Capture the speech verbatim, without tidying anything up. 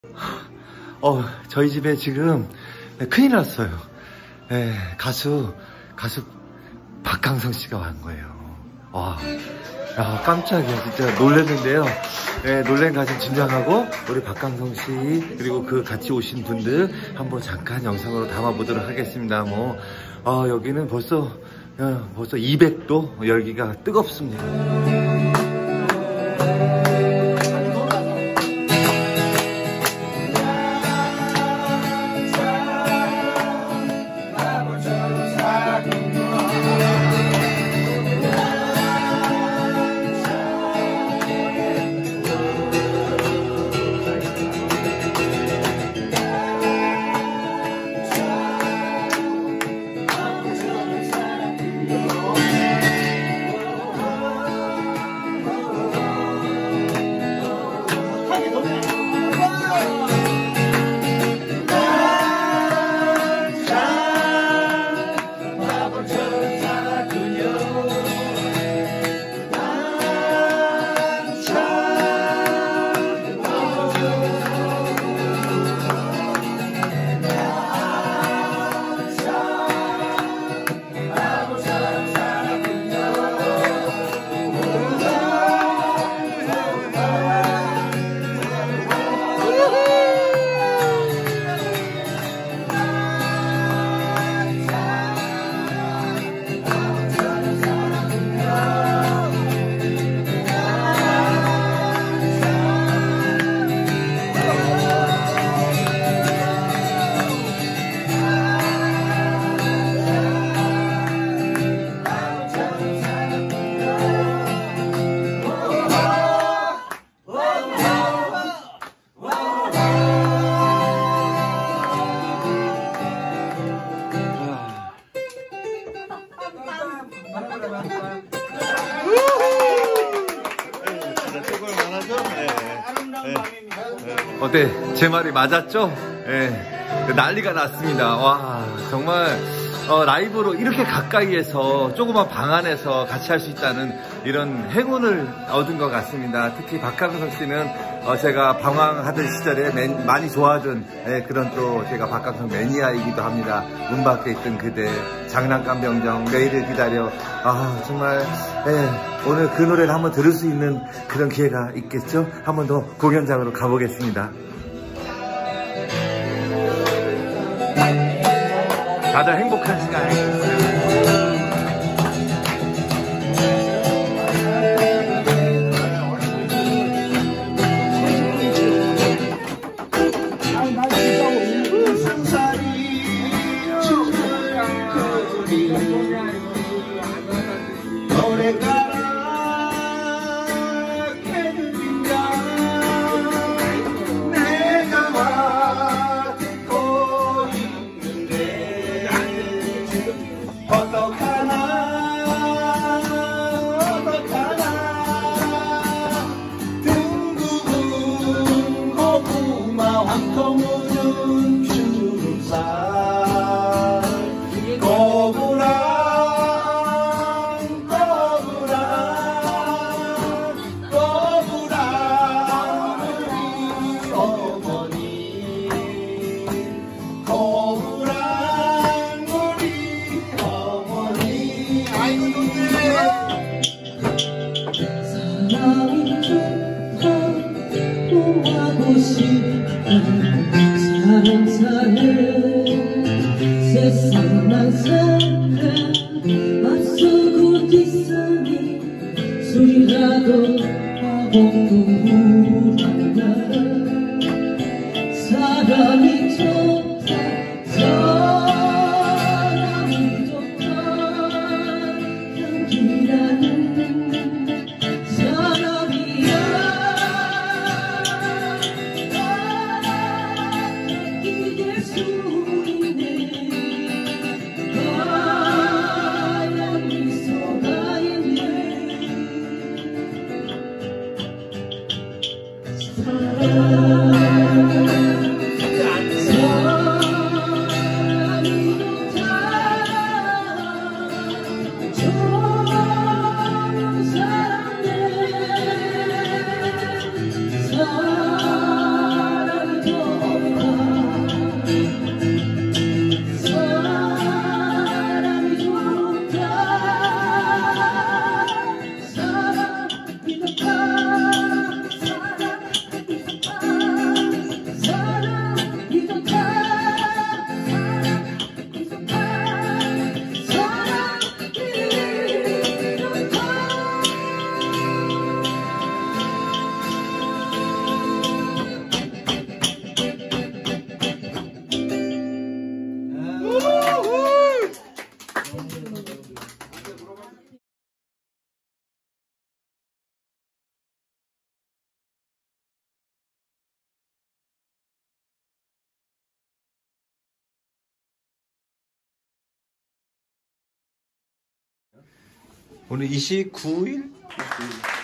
어, 저희 집에 지금 큰일 났어요. 예, 가수, 가수 박강성 씨가 왔는 거예요. 와, 야, 깜짝이야. 진짜 놀랐는데요. 예, 놀란 가슴 진정하고, 우리 박강성 씨, 그리고 그 같이 오신 분들 한번 잠깐 영상으로 담아보도록 하겠습니다. 뭐, 어, 여기는 벌써, 어, 벌써 이백 도 열기가 뜨겁습니다. 어때? 제 말이 맞았죠? 예, 난리가 났습니다. 와, 정말 어, 라이브로 이렇게 가까이에서 조그만 방 안에서 같이 할 수 있다는 이런 행운을 얻은 것 같습니다. 특히 박강성 씨는 어, 제가 방황하던 시절에 맨, 많이 좋아하던 예, 그런 또 제가 박강성 매니아이기도 합니다. 문 밖에 있던 그대, 장난감 병정, 내일을 기다려. 아, 정말 예, 오늘 그 노래를 한번 들을 수 있는 그런 기회가 있겠죠? 한 번 더 공연장으로 가보겠습니다. 다들 행복한 시간 해주세요. 사랑 사는 세상만 살아 앞서고 뒷산이 소리라도 하고 울어라 사람이 좋다 사람이 좋다 향기나는 오늘 이십구 일?